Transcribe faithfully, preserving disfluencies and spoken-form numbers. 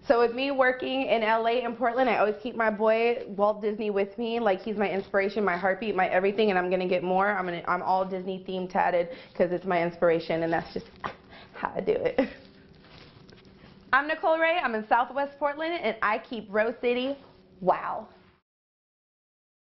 So with me working in L A and Portland, I always keep my boy Walt Disney with me. Like, he's my inspiration, my heartbeat, my everything, and I'm gonna get more. I'm gonna, I'm all Disney themed tatted because it's my inspiration, and that's just how I do it. I'm Nichole Ray. I'm in Southwest Portland, and I keep Rose City wow.